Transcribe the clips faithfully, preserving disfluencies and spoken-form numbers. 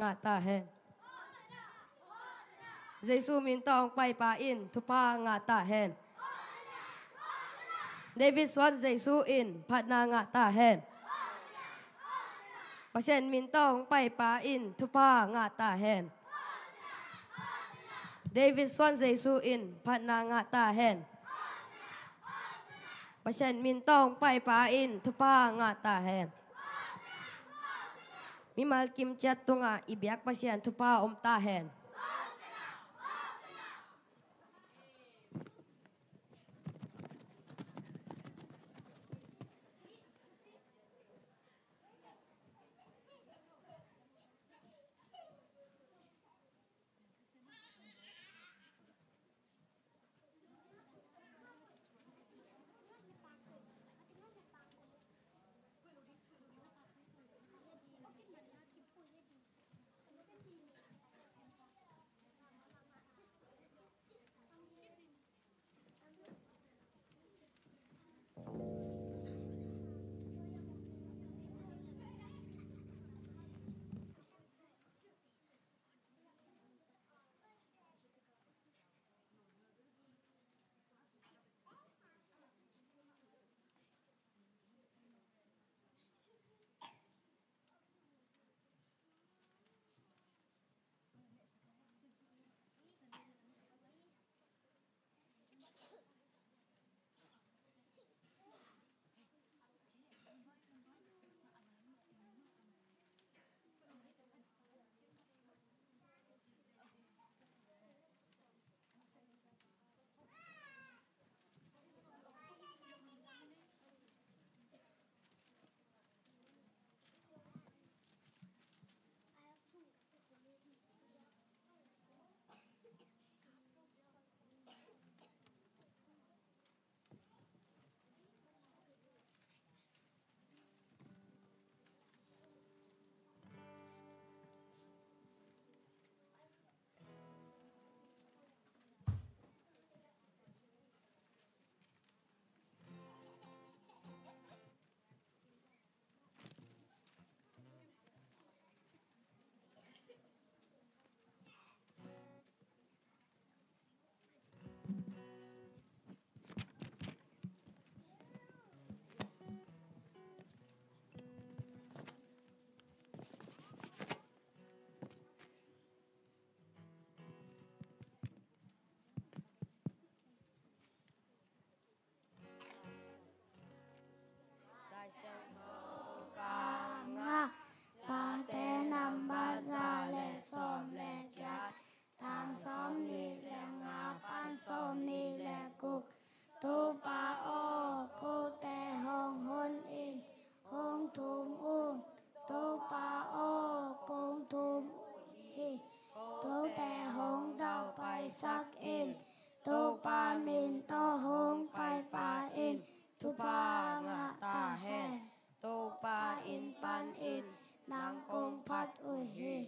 ngạ ta hen Giêsu min tong pai pa in thu pa ngạ ta hen David swan Giêsu in phat na ngạ ta hen Pasien min tong pai pa in thu pa ngạ ta hen David swan Giêsu in phat na ngạ ta hen Pasien min tong pai pa in thu pa ngạ ta hen Mi mal kim chat tunga ibiak pasien thu pa om ta hen sắc in tu pa min to hong pai pa in tu pa ngạ ta hen tu pa in pan in nang kong phat ui hi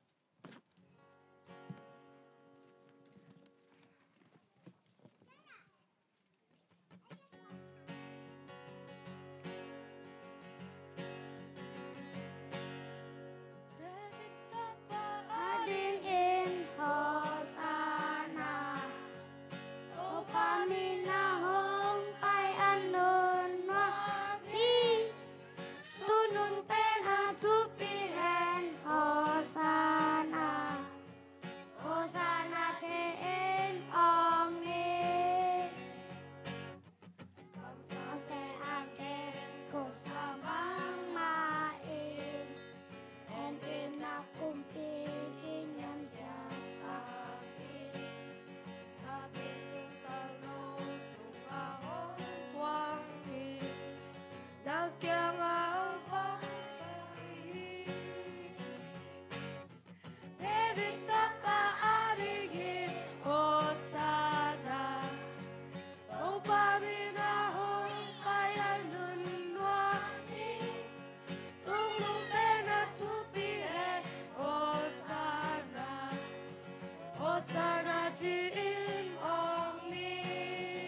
Hosanna in ogni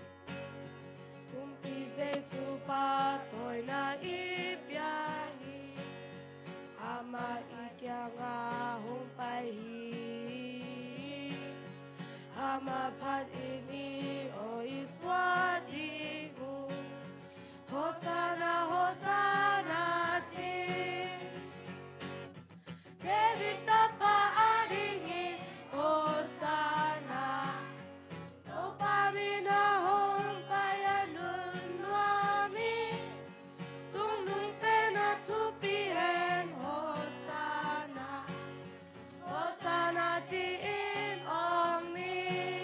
kumpi Giêsu patoy na ibiyahe ama ikyanga mapat ini o iswadiku. Hosanna, Hosanna ci. David tapa adingi Hosanna. Topamina hong payanun wami. Tung nung pena tupien Hosanna. Hosanna ciin ong ni.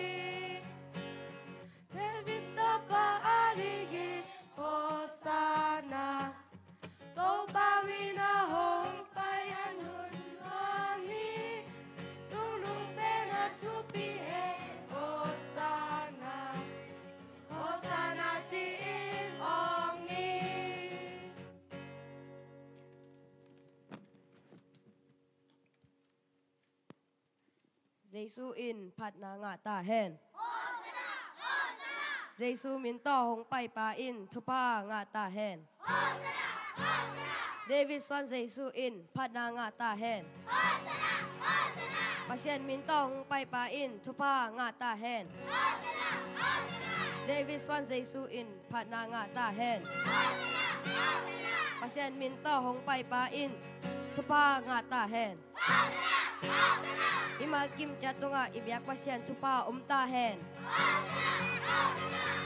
David tapa adingi Hosanna. Topamina hong payanun wami. Tung nung pena tupien Hosanna. Hosanna ciin ong ni. Giêsu in phat na nga ta hen. Hosanna, Hosanna. Giêsu min to hong pai pa in thu pa nga ta hen. Hosanna, Hosanna. David swan Giêsu in phat na nga ta hen. Hosanna, Hosanna. Pasien min to hong pai pa in thu pa nga ta hen. Hosanna, Hosanna. David swan Giêsu in phat na nga ta hen. Hosanna, Hosanna. Pasien min to hong pai pa in thu pa nga ta hen. Hosanna, Hosanna. Imal kim cha tunga ibyak pasien thu pa um ta hen. Hosanna, Hosanna.